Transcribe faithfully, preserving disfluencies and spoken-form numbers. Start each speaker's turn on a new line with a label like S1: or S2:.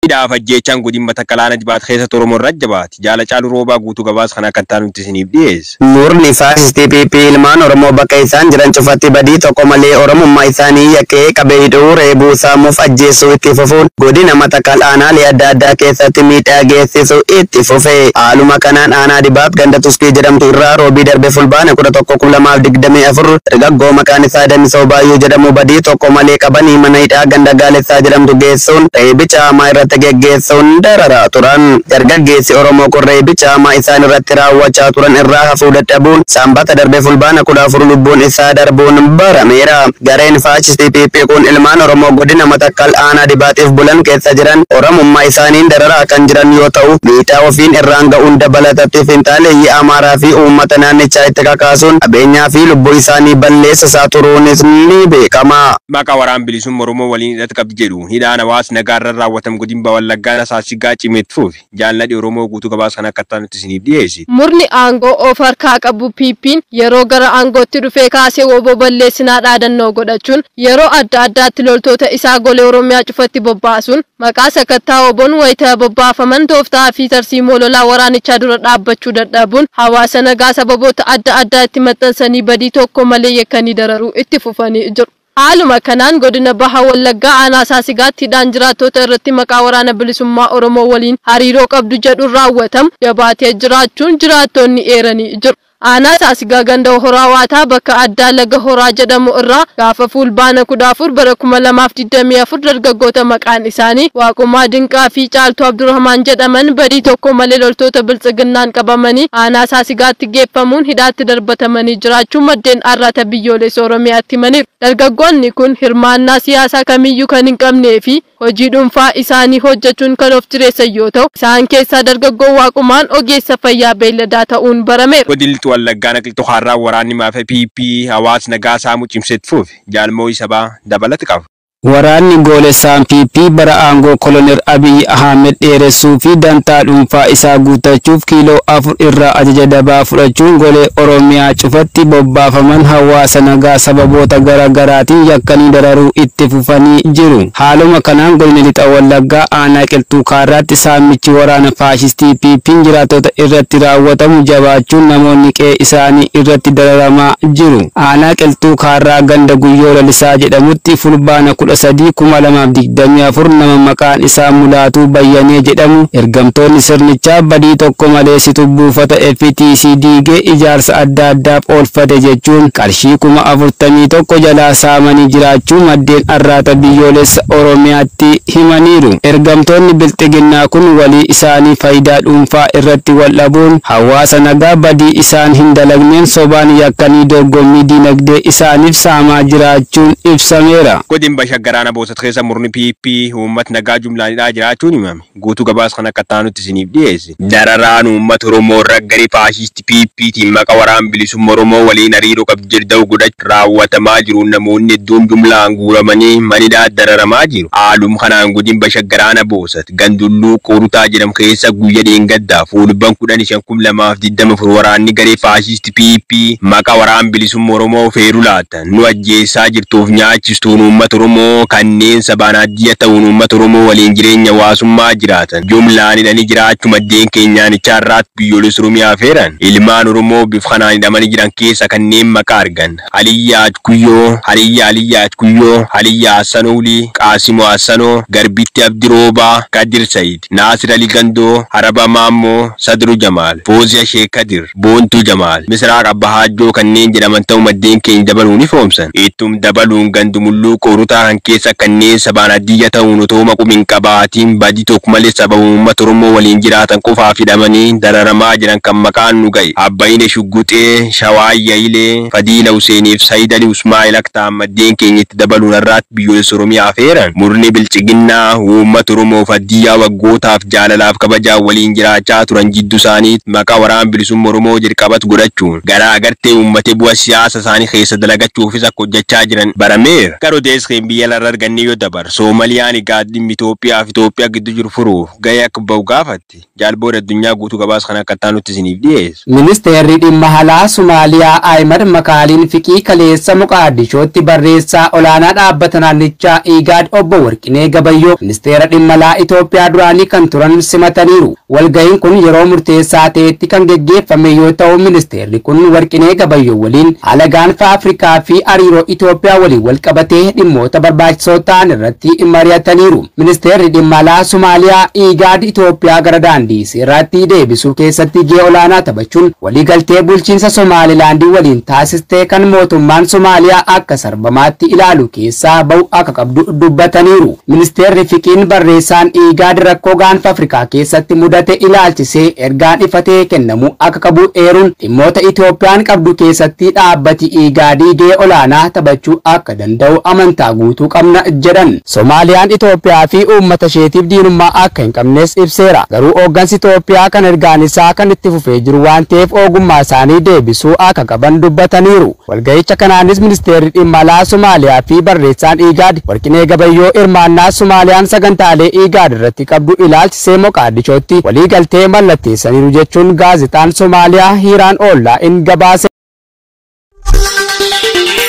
S1: hidhaaf ajjeechaan godina Matakkalaana Jibaat keessa Oromoo Rajjabaati jaala caalu roobaa guutuu gabaas kana kan ta'an nuti isiniif dhiyeessa.
S2: Murni faasistii P P ilmaan Oromoo bakka isaan jiran cufatti badii tokko malee Oromummaa isaanii yakkee qabee hidhuu reebuu saamuuf ajjeesuu itti fufuun godina Matakkalaanaalee adda addaa keessatti miidhaa geessisuu itti fufee haaluma kanaan aanaa Dibaat ganda Tuskii jedhamtu irraa roobii darbe fulbaana kudha tokko kuma lamaaf digdamii afur dargaggoo maqaan isaa Damisoo Baayyoo jedhamu badii tokko malee qabanii mana hidhaa ganda Gaalessaa jedhamtu geessuun reebicha hamaa irratti geggeessuun dararaa turan. Dargaggeessi Oromoo kun reebicha hamaa isaan irratti raawwachaa turan irraa hafuu dadhabuun sanbata darbe fulbaana kudha afur lubbuun isaa darbuun barameera. Gareen faashistii P P kun ilmaan Oromoo godina Matakkal aanaa Dibaatiif bulan keessa jiran Oromummaa isaaniin dararaa kan jiran yoo ta'u miidhaa ofiin irraan ga'uun dabalatatti finxaaleeyyii Amaaraa fi uummata naannichaa itti kakaasuun qabeenyaa fi lubbuu isaanii balleessisaa turuunis ni beekama.
S1: Maqaa waraana bilisummaa Oromoo waliin hidhata qabdi jedhu hidhaan hawaasa nagaarra raawwatamu godina Wallaggaa Saasigaa cimeetfuuf jaalladhi Oromoo guutuu gabaas kana akka ta'an nuti isiniif dhiyeessi.
S3: Murni aangoo of harkaa qabu P P'n yeroo gara aangootti dhufee kaasee woboo balleessinaa dhaadannoo godhachuun yeroo adda addaatti loltoota isaa golee Oromiyaa cufatti bobbaasuun maqaa sakattaa woboon wayita bobbaafaman tooftaa fi tarsiimoo lolaa waraanichaa dura dhaabbachuu dadhabuun hawaasa nagaa sababoota adda addaa itti maxxansanii badii tokko malee yakkanii dararuu itti fufanii jiru. Haaluma kanaan godina Baha Wallaggaa aanaa Saasigaatti hidhaan jiraattota irratti maqaa waraana bilisummaa Oromoo waliin hariiroo qabdu jedhuun raawwatamu jabaatee jiraachuun jiraattonni eeranii jiru. Aanaa Saasigaa ganda horaa waataa bakka addaa laga horaa jedhamu irraa gaafa fulbaana kudha afur bara kuma lamaaf digdamii afur dargaggoota maqaan isaanii Waaqumaa Dinqaa fi Caaltuu Abdurrahmaan jedhaman badii tokko malee loltoota biltsiginnaan qabamanii aanaa Saasigaatti geeffamuun hidhaatti darbatamanii jiraachuu maddeen arraata biyyoolessa Oromiyaatti himaniiru. Dargaggoonni kun hirmaannaa siyaasaa kamiyyuu kan hin qabnee fi hojii dhuunfaa isaanii hojjechuun kan of jireessan yoo ta'u isaan keessaa dargaggoo Waaqumaan ogeessa fayyaa beelladaa ta'uun barameera.
S1: Wallaggaa naqiltuu harraa waraanni maafe P P hawaasa nagaa saamuu cimseetfuuf jaalmoo sabaa dabalata qaba.
S4: Waraanni goolessaan P P bara aangoo Kolonel Abiy Ahmed dheeressuu fi dantaa dhuunfaa isaa guutachuuf kiiloo afur irraa ajaja dabaa fudhachuun golee Oromiyaa cufatti bobbaafaman hawaasa nagaa sababoota gara garaatiin yakkanii dararuu itti fufanii jiru. Haaluma kanaan godina lixa Wallaggaa aanaa qilxuu kaarraatti saamichi waraana faashistii P P'n jiraattota irratti raawwatamu jabaachuun namoonni qe'ee isaanii irratti dararamaa jiru. Aanaa qilxuu kaarraa ganda guyyoo lalisaa jedhamutti fulbaana sadii kuma lamaaf digdamii afur nama maqaan isaa Mulaatuu Bayyanee jedhamu ergamtoonni sirnichaa badii tokko maleessitu buufata F T C diigee ijaarsa adda addaaf oolfate jechuun qarshii kuma afurtamii tokko jalaa saamanii jiraachuu maddeen arraata biyyoolessa Oromiyaatti himaniiru. Ergamtoonni bilxiginnaa kun walii isaanii faayidaa dhuunfaa irratti wal dhabuun hawaasa nagaa badii isaan hin dalagneen sobaan yakkanii dorgommii dinagdee isaaniif saamaa jiraachuun ibsameera.
S1: Garaana boosat keessa murni P P uummata nagaa jumlaanidhaa jiraachuun himame guutuu gabaas kana akka ta'an nuti isiniif dhiyeessi. Dararaan uummata Oromoo raggarii faashistii P P'tiin maqaa waraana bilisummaa Oromoo waliin hariiroo qabdu jedhu godhachuun raawwatamaa jiru. Namoonni hedduun jumlaan guuramanii manidhaa dararamaa jiru. Haaluma kanaan godina Bashagaraana boosat gandulluu Qorutaa jedhamu keessa guyyaa dheengaddaa fulbaana kudhan shan kuma lamaaf digdamii afur waraanni garee faashistii P P maqaa waraana bilisummaa Oromoo feeruu laatan nu ajjeessaa jirtuuf nyaachistuun uummata Oromoo kanneen sabaan addiya ta'uun uummata Oromoo waliin jireenya hawaasummaa jiraatan jumlaan hidhanii jiraachuu maddeen keenyaan ichaarraatti biyyoolessa Oromiyaa feeran ilmaan Oromoo bifa kanaan hidhamanii jiran keessa kanneen maqaa argan Aliyyaa Kuyyoo, Aliyyaa Aliyyaa Kuyyoo, Aliyyaa Hassanulii, Qaasimoo Hassanoo, Garbitti Abdiroobaa, Kadir Said, Naasir Ali Gandoo, Araba Maammoo, Sadru Jamaal, Fooziyaa Sheek Kadir, Boontuu Jamaal, Misraaq Abbahaajjoo kanneen jedhaman ta'uu maddeen keenya dabaluun ifoomsan. Ittum dabaluun gandumulluu Qorutaa kan keessa kanneen sabaan addiya ta'uun otoo maqumin qabaatiin badii tokko malee sababa uummata Oromoo waliin jiraatan qofaaf hidhamanii dararamaa jiran kan maqaan nu ga'e Abbayine Shugguxee, Shawaayya Ilee, Fadiila Huseeniif Saayid Ali Usmaa'il akka ta'an maddeen keenyatti dabaluun irraatti biyyoolessa Oromiyaa feeran. Murni bilchiginnaa uummata Oromoof addiyyaa waggootaaf jaalalaaf kabajaa waliin jiraachaa turan jidduu isaaniitti maqaa waraana bilisummaa Oromoo jalqabatu godhachuun garaa agartee uummata bu'a siyaasa isaanii keessa dalagachuufis akka hojjechaa jiran barameera. Garuu deeskeen biyya jala argannee yoo dabar Soomaaliyaan igaadhimmi Itoophiyaa fi Itoophiyaa gidduu jiru furuuf gahee akka bahu gaafatti jaalboora addunyaa guutuu gabaasa kana akka taanutti isiniif dhiyeessu.
S5: Ministeerri dhimma alaa Somaaliyaa Ahmed Makaaliin Fiqii kaleessa Moqaadishootti barreessaa olaanaa dhaabbata naannichaa Igaad obbo Warqinee Gabayyoo ministeera dhimma alaa Itoophiyaa duraanii kan turan simataniiru. Walgahiin kun yeroo murteessaa ta'etti kan geggeeffame yoo ta'u ministeerri kun Warqinee Gabayyoo waliin haala gaanfa Afrikaa fi hariiroo Itoophiyaa waliin wal qabatee dhimmoota barbaachisoo ta'an irratti mari'ataniiru. Ministeerri dhimma alaa Somaaliyaa Igaad Itoophiyaa gara daandii seeraatti deebisuu keessatti gahee olaanaa taphachuun waliigaltee bulchiinsa Somaalilaandii waliin taasistee kan mootummaan Somaaliyaa akka sarbamaatti ilaalu keessaa bahu akka qabdu dubbataniiru. Ministeerri Fiqiin barreessaan Igaad rakkoo gaanfa Afrikaa keessatti mudate ilaalchisee ergaan ifatee kennamu akka qabu eeruun dhimmoota Itoophiyaan qabdu keessatti dhaabbati Igaadii gahee olaanaa taphachuu akka danda'u amantaa guutuu qabna jedhan. Soomaaliyaan Itoophiyaa fi uummata isheetiif diinummaa akka hin qabnes ibseera. Garuu hooggansi Itoophiyaa kan ergaan isaa kan itti fufee jiru waan ta'eef ogummaa isaanii deebisuu akka qaban dubbataniiru. Walgahicha kanaanis ministeerri dhimma alaa Somaaliyaa fi barreessaan Igaad Warqinee Gabayyoo hirmaannaa Soomaaliyaan sagantaalee Igaad irratti qabdu ilaalchisee Moqaadishootti waliigaltee mallatteessaniiru jechuun gaazexaan Soomaaliyaa Hiiraan Oollaa in gabaase.